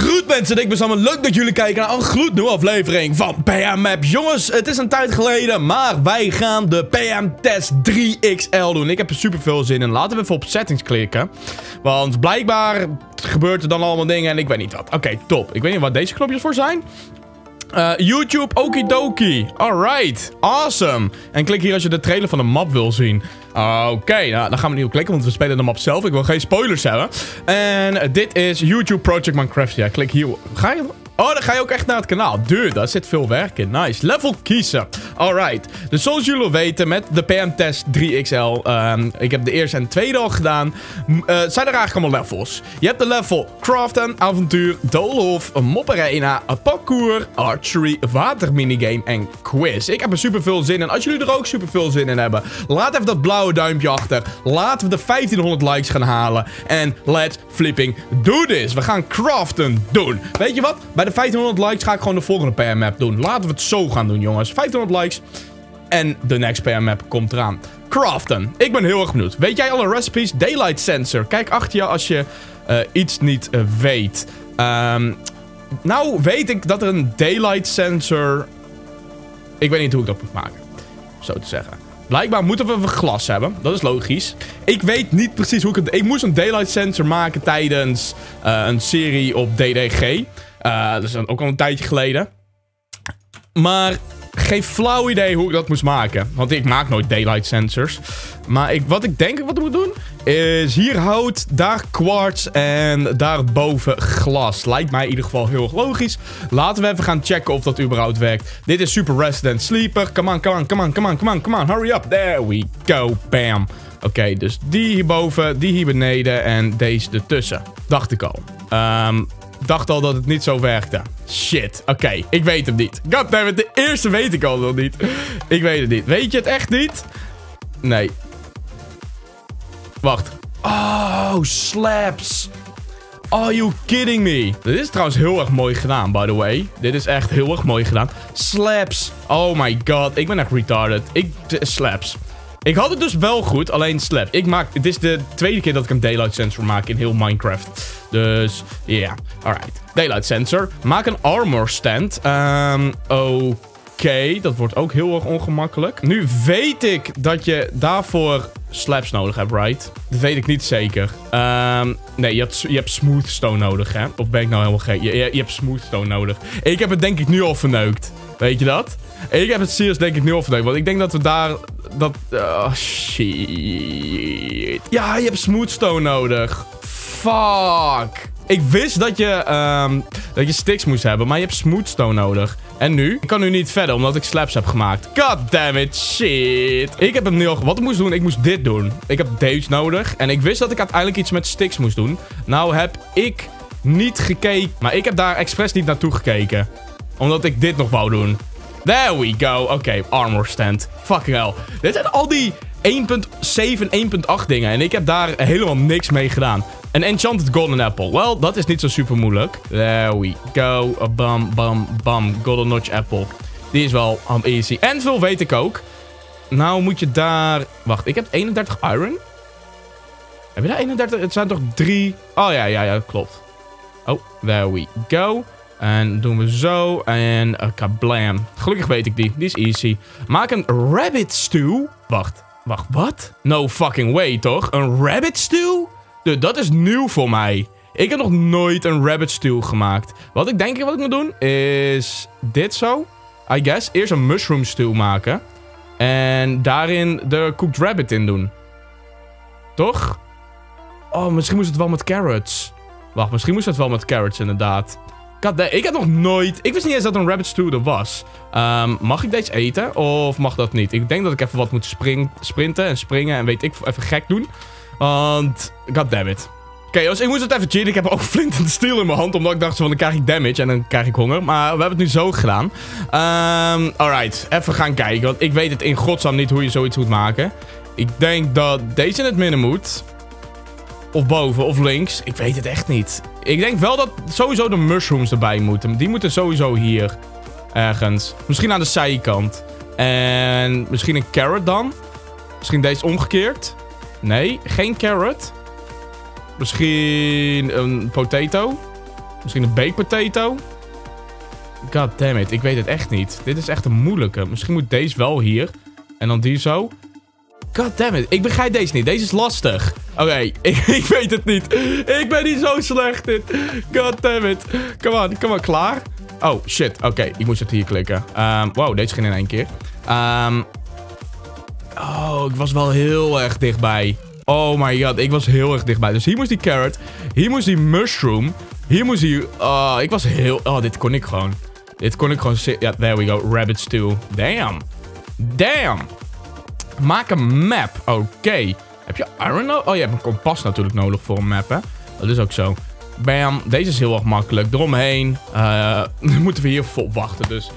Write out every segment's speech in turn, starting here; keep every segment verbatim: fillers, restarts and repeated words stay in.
Goed mensen, ik ben Sam. Leuk dat jullie kijken naar een gloednieuwe aflevering van P M Map. Jongens, het is een tijd geleden, maar wij gaan de P M Test drie X L doen. Ik heb er super veel zin in. Laten we even op settings klikken. Want blijkbaar gebeurt er dan allemaal dingen en ik weet niet wat. Oké, okay, top. Ik weet niet wat deze knopjes voor zijn. Uh, YouTube, okidoki. Alright, awesome. En klik hier als je de trailer van de map wil zien. Oké, okay, nou, dan gaan we niet op klikken, want we spelen de map zelf. Ik wil geen spoilers hebben. En dit is YouTube Project Minecraft. Ja, klik hier. Ga je... Oh, dan ga je ook echt naar het kanaal. Dude, daar zit veel werk in. Nice. Level kiezen. Alright. Dus zoals jullie weten, met de P M Test drie X L. Um, ik heb de eerste en tweede al gedaan. Uh, zijn er eigenlijk allemaal levels. Je hebt de level craften, avontuur, doolhof, mop arena, parkour, archery, waterminigame en quiz. Ik heb er super veel zin in. Als jullie er ook super veel zin in hebben, laat even dat blauwe duimpje achter. Laten we de vijftienhonderd likes gaan halen. En let's flipping do this. We gaan craften doen. Weet je wat? Bij de vijftienhonderd likes ga ik gewoon de volgende P M map doen. Laten we het zo gaan doen, jongens. vijftienhonderd likes. En de next P M map komt eraan. Craften. Ik ben heel erg benieuwd. Weet jij alle recipes? Daylight sensor. Kijk achter je als je uh, iets niet uh, weet. Um, nou weet ik dat er een daylight sensor... Ik weet niet hoe ik dat moet maken. Zo te zeggen. Blijkbaar moeten we glas hebben. Dat is logisch. Ik weet niet precies hoe ik het... Ik moest een daylight sensor maken tijdens uh, een serie op D D G. Uh, dat is ook al een tijdje geleden. Maar geen flauw idee hoe ik dat moest maken. Want ik maak nooit daylight sensors. Maar ik, wat ik denk wat ik moet doen... is hier hout, daar quartz en daarboven glas. Lijkt mij in ieder geval heel erg logisch. Laten we even gaan checken of dat überhaupt werkt. Dit is Super Resident Sleeper. Come on, come on, come on, come on, come on, come on. Hurry up. There we go. Bam. Oké, okay, dus die hierboven, die hier beneden en deze ertussen. Dacht ik al. Um, dacht al dat het niet zo werkte. Shit. Oké, okay, ik weet hem niet. Goddammit, de eerste weet ik al nog niet. Ik weet het niet. Weet je het echt niet? Nee. Wacht. Oh, slaps. Are you kidding me? Dit is trouwens heel erg mooi gedaan, by the way. Dit is echt heel erg mooi gedaan. Slaps. Oh my god. Ik ben echt retarded. Ik... Slaps. Ik had het dus wel goed, alleen slap. Ik maak... Het is de tweede keer dat ik een daylight sensor maak in heel Minecraft. Dus, ja. Yeah. Alright. Daylight sensor. Maak een armor stand. Um, Oké. Okay. Dat wordt ook heel erg ongemakkelijk. Nu weet ik dat je daarvoor slabs nodig hebt, right? Dat weet ik niet zeker. Um, nee, je hebt, je hebt smooth stone nodig, hè? Of ben ik nou helemaal gek? Je, je, je hebt smooth stone nodig. Ik heb het denk ik nu al verneukt. Weet je dat? Ik heb het serieus denk ik nu al verneukt. Want ik denk dat we daar... Dat... Oh, shit. Ja, je hebt smooth stone nodig. Fuck. Ik wist dat je... Um, dat je sticks moest hebben. Maar je hebt smooth stone nodig. En nu? Ik kan nu niet verder, omdat ik slabs heb gemaakt. God damn it, shit. Ik heb hem nu al... Wat ik moest doen? Ik moest dit doen. Ik heb deze nodig. En ik wist dat ik uiteindelijk iets met sticks moest doen. Nou heb ik niet gekeken. Maar ik heb daar expres niet naartoe gekeken. Omdat ik dit nog wou doen. There we go. Oké, okay, armor stand. Fucking hell. Dit zijn al die één punt zeven, één punt acht dingen. En ik heb daar helemaal niks mee gedaan. Een enchanted golden apple. Wel, dat is niet zo super moeilijk. There we go. Bam, bam, bam. Golden notch apple. Die is wel um, easy. En veel weet ik ook. Nou moet je daar... Wacht, ik heb eenendertig iron. Heb je daar eenendertig? Het zijn toch drie... Oh ja, ja, ja, klopt. Oh, there we go. En doen we zo. En uh, kablam. Gelukkig weet ik die. Die is easy. Maak een rabbit stew. Wacht. Wacht, wat? No fucking way, toch? Een rabbit stew? Dude, dat is nieuw voor mij. Ik heb nog nooit een rabbit stew gemaakt. Wat ik denk wat ik moet doen is dit zo. I guess. Eerst een mushroom stew maken. En daarin de cooked rabbit in doen. Toch? Oh, misschien moest het wel met carrots. Wacht, misschien moest het wel met carrots inderdaad. God, ik heb nog nooit... Ik wist niet eens dat een rabbit stew er was. Um, mag ik deze eten? Of mag dat niet? Ik denk dat ik even wat moet spring, sprinten en springen. En weet ik, even gek doen. Want... Goddammit. Oké, okay, jongens, ik moest het even chillen. Ik heb ook flint en steel in mijn hand. Omdat ik dacht, van, dan krijg ik damage en dan krijg ik honger. Maar we hebben het nu zo gedaan. Um, alright, even gaan kijken. Want ik weet het in godsnaam niet hoe je zoiets moet maken. Ik denk dat deze in het midden moet... Of boven, of links. Ik weet het echt niet. Ik denk wel dat sowieso de mushrooms erbij moeten. Die moeten sowieso hier. Ergens. Misschien aan de zijkant. En misschien een carrot dan. Misschien deze omgekeerd. Nee, geen carrot. Misschien een potato. Misschien een baked potato? God damn it, ik weet het echt niet. Dit is echt een moeilijke. Misschien moet deze wel hier. En dan die zo. God damn it, ik begrijp deze niet. Deze is lastig. Oké, okay, ik, ik weet het niet. Ik ben niet zo slecht in. God damn it. Come on, come on, klaar? Oh, shit. Oké, okay, ik moest het hier klikken. Um, wow, deze ging in één keer. Um, oh, ik was wel heel erg dichtbij. Oh my god, ik was heel erg dichtbij. Dus hier moest die carrot. Hier moest die mushroom. Hier moest die... Oh, ik was heel... Oh, dit kon ik gewoon. Dit kon ik gewoon... Ja, there we go. Rabbit stew. Damn. Damn. Maak een map. Oké. Okay. Heb je iron nodig? Oh, je hebt een kompas natuurlijk nodig voor een map, hè? Dat is ook zo. Bam. Deze is heel erg makkelijk. Eromheen. Uh, dan moeten we hier vol wachten, dus...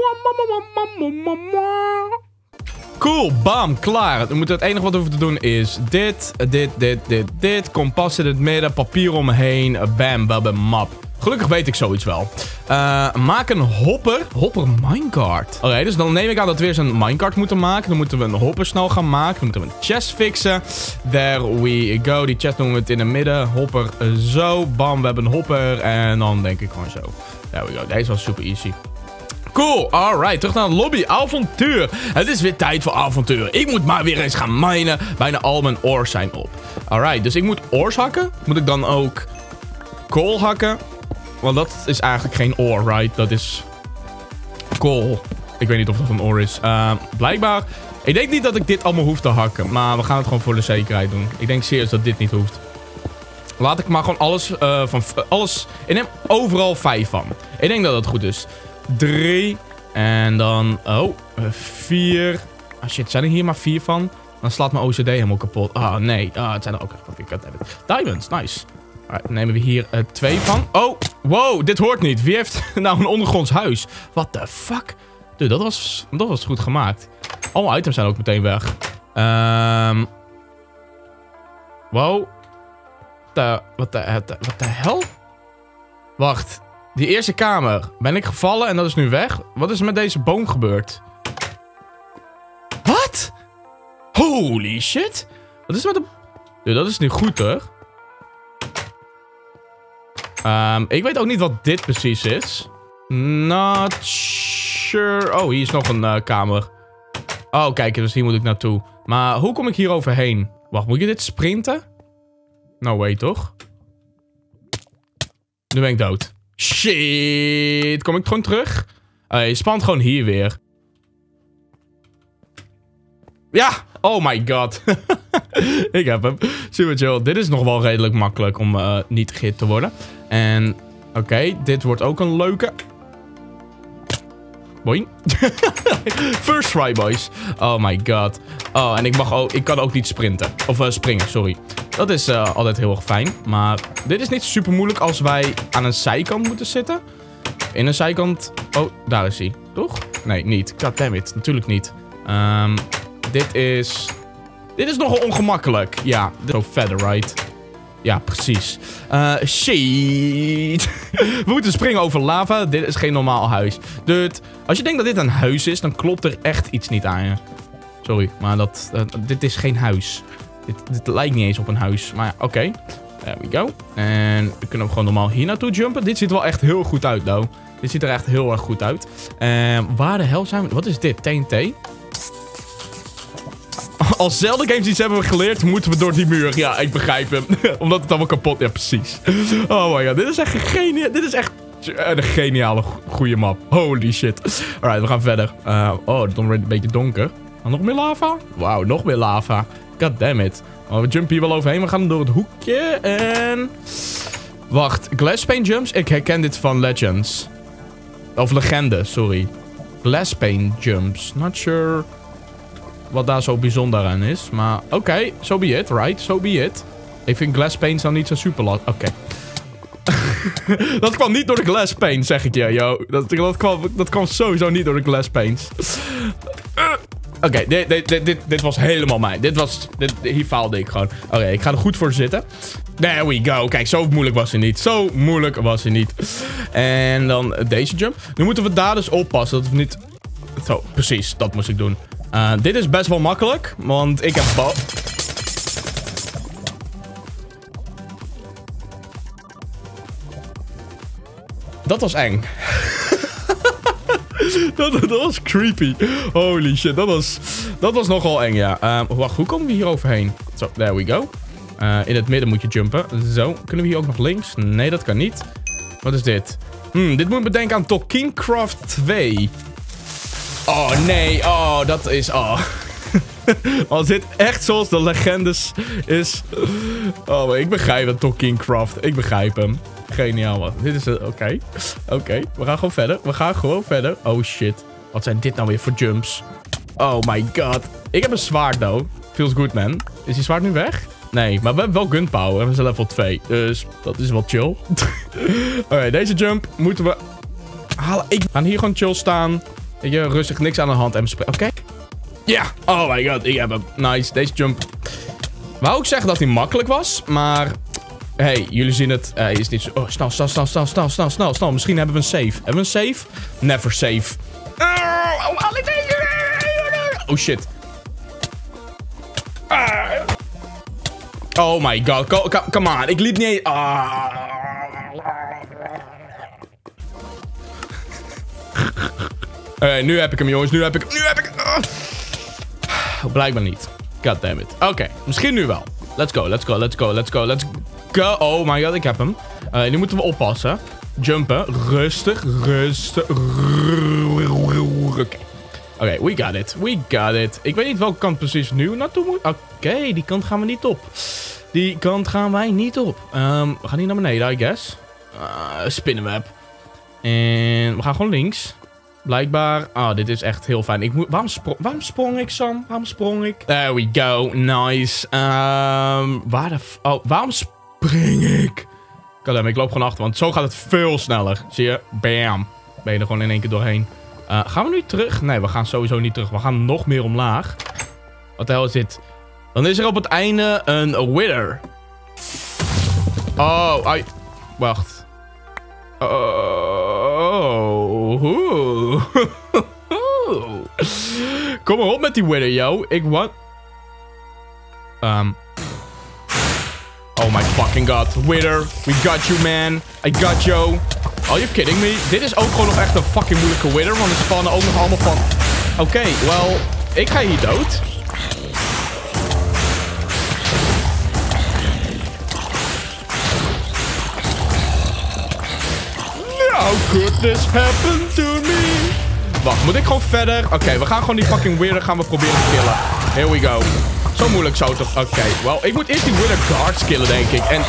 Cool, bam, klaar. We moeten het enige wat we hoeven te doen is dit, dit, dit, dit, dit. Kompas in het midden, papier omheen, bam, bam, bam, map. Gelukkig weet ik zoiets wel. Uh, maak een hopper. Hopper minecart. Oké, okay, dus dan neem ik aan dat we weer zo'n minecart moeten maken. Dan moeten we een hopper snel gaan maken. Dan moeten we een chest fixen. There we go. Die chest doen we het in het midden. Hopper zo. Bam, we hebben een hopper. En dan denk ik gewoon zo. There we go. Deze was super easy. Cool, alright, terug naar de lobby. Avontuur. Het is weer tijd voor avontuur. Ik moet maar weer eens gaan minen. Bijna al mijn ores zijn op. Alright, dus ik moet ores hakken. Moet ik dan ook coal hakken? Want dat is eigenlijk geen ore, right? Dat is coal. Ik weet niet of dat een ore is. Uh, blijkbaar. Ik denk niet dat ik dit allemaal hoef te hakken. Maar we gaan het gewoon voor de zekerheid doen. Ik denk serieus dat dit niet hoeft. Laat ik maar gewoon alles uh, van... Alles... Ik neem overal vijf van. Ik denk dat dat goed is. Drie. En dan... Oh. Vier. Ah shit, zijn er hier maar vier van? Dan slaat mijn O C D helemaal kapot. Ah nee. Ah, het zijn er ook echt nog vier. Diamonds, nice. Alright, dan nemen we hier uh, twee van. Oh, wow, dit hoort niet. Wie heeft nou een ondergronds huis? What the fuck? Dude, dat was, dat was goed gemaakt. Alle items zijn ook meteen weg. Um, wow. De, wat de, wat de hel? Wacht. Die eerste kamer. Ben ik gevallen en dat is nu weg? Wat is er met deze boom gebeurd? Wat? Holy shit. Wat is er met de... Dude, dat is niet goed, hoor. Um, ik weet ook niet wat dit precies is. Not sure. Oh, hier is nog een uh, kamer. Oh, kijk, dus hier moet ik naartoe. Maar hoe kom ik hier overheen? Wacht, moet je dit sprinten? No way, toch? Nu ben ik dood. Shit. Kom ik gewoon terug? Uh, je spant gewoon hier weer. Ja. Oh my god. Ik heb hem. Super chill. Dit is nog wel redelijk makkelijk om uh, niet gehit te worden. En oké, okay, dit wordt ook een leuke. Boing. First try, boys. Oh my god. Oh, en ik mag ook, ik kan ook niet sprinten. Of uh, springen, sorry. Dat is uh, altijd heel erg fijn. Maar dit is niet super moeilijk als wij aan een zijkant moeten zitten. In een zijkant... Oh, daar is hij. Toch? Nee, niet. God damn it. Natuurlijk niet. Um, dit is... Dit is nogal ongemakkelijk. Ja, zo verder, right? Ja, precies. Uh, shit. We moeten springen over lava. Dit is geen normaal huis. Dude, als je denkt dat dit een huis is, dan klopt er echt iets niet aan je. Sorry, maar dat, uh, dit is geen huis. Dit, dit lijkt niet eens op een huis. Maar ja, oké. Okay. There we go. En we kunnen gewoon normaal hier naartoe jumpen. Dit ziet er wel echt heel goed uit, though. Dit ziet er echt heel erg goed uit. En waar de hel zijn we? Wat is dit? T N T? Als Zelda games iets hebben we geleerd, moeten we door die muur. Ja, ik begrijp hem. Omdat het allemaal kapot... Ja, precies. Oh my god, dit is echt een geniale... Dit is echt een geniale goede map. Holy shit. Alright, we gaan verder. Uh, oh, het is nog een beetje donker. Oh, nog meer lava? Wauw, nog meer lava. God damn it. Oh, we jumpen hier wel overheen. We gaan door het hoekje en... Wacht, Glasspane jumps? Ik herken dit van Legends. Of Legende, sorry. Glasspane jumps. Not sure... wat daar zo bijzonder aan is. Maar oké, okay, so be it, right? So be it. Ik vind glass panes dan niet zo super lastig. Oké. Okay. Dat kwam niet door de glass panes, zeg ik je, yo. Dat, dat, kwam, dat kwam sowieso niet door de glass panes. Uh, oké, okay, dit, dit, dit, dit, dit was helemaal mij. Dit was... Dit, hier faalde ik gewoon. Oké, okay, ik ga er goed voor zitten. There we go. Kijk, zo moeilijk was hij niet. Zo moeilijk was hij niet. En dan deze jump. Nu moeten we daar dus oppassen dat we niet... Zo, precies. Dat moest ik doen. Uh, dit is best wel makkelijk, want ik heb bal... Dat was eng. dat, dat was creepy. Holy shit, dat was, dat was nogal eng, ja. Um, wacht, hoe komen we hier overheen? Zo, there we go. Uh, in het midden moet je jumpen. Zo, kunnen we hier ook nog links? Nee, dat kan niet. Wat is dit? Hmm, dit moet me denken aan Tolkiencraft twee. Oh, nee. Oh, dat is... Oh. Als dit echt zoals de legendes is... Oh, maar ik begrijp het, Tolkiencraft. Ik begrijp hem. Geniaal, wat. Dit is... Oké. Okay. Oké, okay. We gaan gewoon verder. We gaan gewoon verder. Oh, shit. Wat zijn dit nou weer voor jumps? Oh my god. Ik heb een zwaard, though. Feels good, man. Is die zwaard nu weg? Nee, maar we hebben wel gunpowder. En we zijn level twee. Dus dat is wel chill. Oké, okay, deze jump moeten we halen. Ik ga hier gewoon chill staan. Weet je, rustig, niks aan de hand. En Oké. Okay. Ja. Yeah. Oh my god, ik heb hem. Nice. Deze jump. Wou ik zeggen dat hij makkelijk was. Maar... Hey, jullie zien het. Hij uh, is niet zo... Oh, snel, snel, snel, snel, snel, snel, snel, snel. Misschien hebben we een save. Hebben we een save? Never save. Uh, oh, alle dingen. Oh, shit. Uh. Oh my god. Come come on. Ik liep niet eens... Ah. Uh, nu heb ik hem, jongens. Nu heb ik hem. Nu heb ik hem. Uh. Blijkbaar niet. God damn it. Oké. Okay. Misschien nu wel. Let's go, let's go, let's go, let's go, let's go. Oh my god, ik heb hem. Uh, nu moeten we oppassen. Jumpen. Rustig, rustig. Oké. Okay. Oké, okay, we got it. We got it. Ik weet niet welke kant precies nu naartoe moet. Oké, okay, die kant gaan we niet op. Die kant gaan wij niet op. Um, we gaan hier naar beneden, I guess. Uh, spinnenweb. En we gaan gewoon links. Blijkbaar. Ah, oh, dit is echt heel fijn. Ik moet... Waarom, spro waarom sprong ik, Sam? Waarom sprong ik? There we go. Nice. Um, waar de... F oh, waarom spring ik? Kadem, ik loop gewoon achter, want zo gaat het veel sneller. Zie je? Bam. Ben je er gewoon in één keer doorheen. Uh, gaan we nu terug? Nee, we gaan sowieso niet terug. We gaan nog meer omlaag. Wat de hel is dit? Dan is er op het einde een wither. Oh, ai. Wacht. Oh. Kom maar op met die wither, yo. Ik want... Um. Oh my fucking god. Wither, we got you, man. I got you. Are you kidding me? Dit is ook gewoon nog echt een fucking moeilijke wither, want er spannen ook nog allemaal van... Oké, okay, wel, ik ga hier dood. How could this happen to me? Wacht, moet ik gewoon verder? Oké, okay, we gaan gewoon die fucking wither gaan we proberen te killen. Here we go. Zo moeilijk zo toch? Oké, okay, wel, ik moet eerst die wither guards killen, denk ik. En...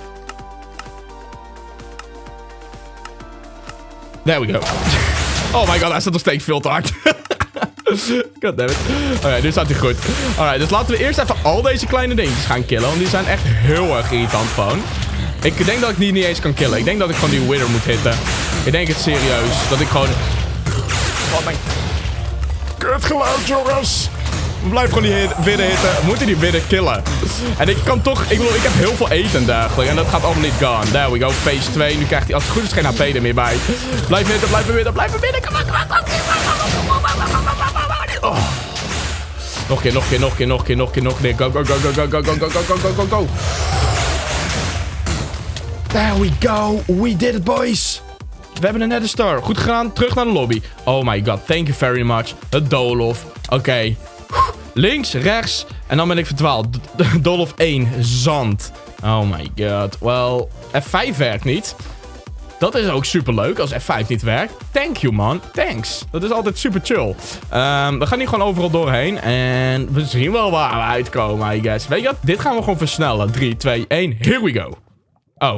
There we go. Oh my god, hij staat nog steeds veel te hard. Goddammit. Oké, nu staat hij goed. Alright, dus laten we eerst even al deze kleine dingetjes gaan killen. Want die zijn echt heel erg irritant gewoon. Ik denk dat ik die niet eens kan killen. Ik denk dat ik gewoon die wither moet hitten. Ik denk het serieus. Dat ik gewoon... Wat mijn... Kutgeluid, jongens. Blijf gewoon die wither hitten. We moeten die wither killen. En ik kan toch... Ik bedoel, ik heb heel veel eten en dergelijke. En dat gaat allemaal niet gone. There we go. Phase twee. Nu krijgt hij als het goed is geen H P er meer bij. Blijf hitten, blijf hitten, blijf hitten. Kom maar, kom maar, kom maar. Oh. Nog een keer, nog een keer, nog een keer, nog een keer, nog een keer, nog een keer. Go, go, go, go, go, go, go, go, go, go, go, go. There we go. We did it, boys. We hebben een nether star. Goed gedaan. Terug naar de lobby. Oh my god. Thank you very much. Het Doolhof. Oké. Okay. Links, rechts. En dan ben ik verdwaald. Doolhof één. Zand. Oh my god. Well, F vijf werkt niet. Dat is ook super leuk als F vijf niet werkt. Thank you, man. Thanks. Dat is altijd super chill. Um, we gaan hier gewoon overal doorheen. En we zien wel waar we uitkomen, I guess. Weet je wat? Dit gaan we gewoon versnellen. drie, twee, één. Here we go. Oh.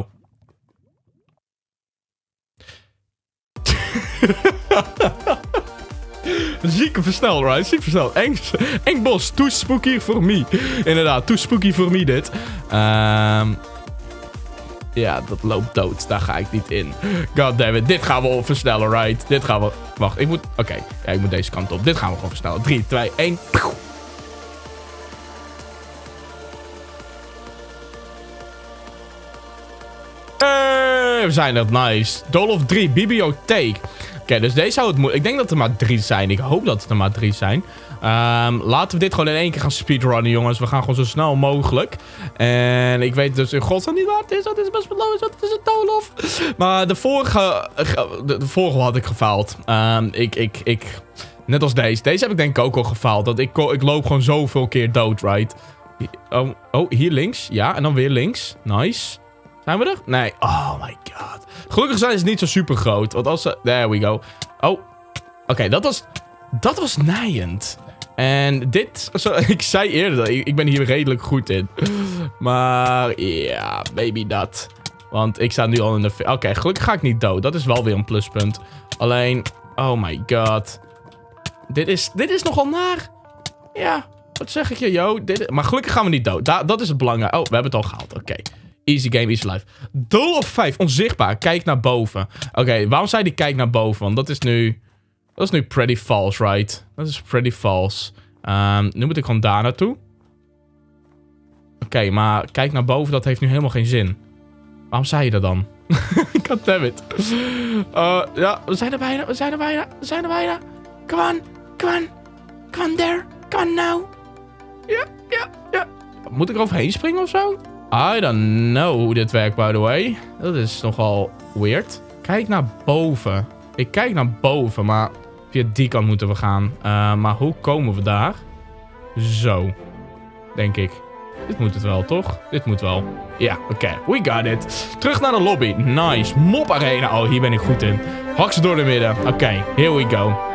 Zieke versnel, right? Ziek versnel. Eng, eng bos. Too spooky for me. Inderdaad, too spooky for me dit. Um, ja, dat loopt dood. Daar ga ik niet in. God damn it. Dit gaan we versnellen, right? Dit gaan we... Wacht, ik moet... Oké. Okay. Ja, ik moet deze kant op. Dit gaan we gewoon versnellen. drie, twee, één. Hey, we zijn er. Nice. Doolhof drie. Bibliotheek. okay, dus deze zou het moeten... Ik denk dat er maar drie zijn. Ik hoop dat er maar drie zijn. Um, laten we dit gewoon in één keer gaan speedrunnen, jongens. We gaan gewoon zo snel mogelijk. En ik weet dus in godsnaam niet waar het is. Dat is best wel logisch. Dat is een doolhof. Maar de vorige... De, de vorige had ik gefaald. Um, ik... ik, ik Net als deze. Deze heb ik denk ik ook al gefaald. Dat ik, ik loop gewoon zoveel keer dood, right? Oh, oh, hier links. Ja, en dan weer links. Nice. Zijn we er? Nee. Oh my god. Gelukkig zijn ze niet zo super groot. Want als ze... There we go. Oh. Oké, okay, dat was... Dat was nijend. En dit... Zo, ik zei eerder, ik, ik ben hier redelijk goed in. Maar... Ja, yeah, maybe dat. Want ik sta nu al in de... Oké, okay, gelukkig ga ik niet dood. Dat is wel weer een pluspunt. Alleen... Oh my god. Dit is, dit is nogal naar. Ja, wat zeg ik je, yo. Dit, maar gelukkig gaan we niet dood. Da, dat is het belangrijke. Oh, we hebben het al gehaald. Oké. Okay. Easy game, easy life. Doel of vijf. Onzichtbaar. Kijk naar boven. Oké, okay, waarom zei die kijk naar boven? Want dat is nu... Dat is nu pretty false, right? Dat is pretty false. Um, nu moet ik gewoon daar naartoe. Oké, okay, maar kijk naar boven, dat heeft nu helemaal geen zin. Waarom zei je dat dan? God damn it. Uh, ja, we zijn er bijna. We zijn er bijna. We zijn er bijna. Come on. Come on. Come on there. Come on now. Ja, ja, ja. Moet ik er overheen springen of zo? I don't know hoe dit werkt, by the way. Dat is nogal weird. Kijk naar boven. Ik kijk naar boven, maar via die kant moeten we gaan. Uh, maar hoe komen we daar? Zo. Denk ik. Dit moet het wel, toch? Dit moet wel. Ja, oké. Okay. We got it. Terug naar de lobby. Nice. Mop arena. Oh, hier ben ik goed in. Hak ze door de midden. Oké, okay. Here we go.